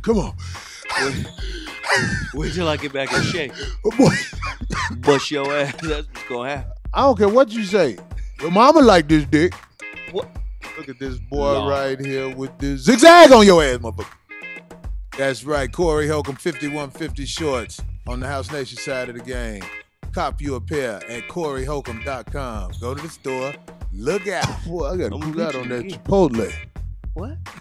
Come on. Wait till I get back in shape. Oh, boy. Bust your ass. That's what's gonna happen. I don't care what you say. Your mama like this dick. What? Look at this boy Lord. right here with this zigzag on your ass, motherfucker. That's right. Corey Holcomb, 5150 shorts on the House Nation side of the game. Cop you a pair at CoreyHolcomb.com. Go to the store. Look out. Boy, I got to I'm pull gonna out get on you that again. Chipotle. What?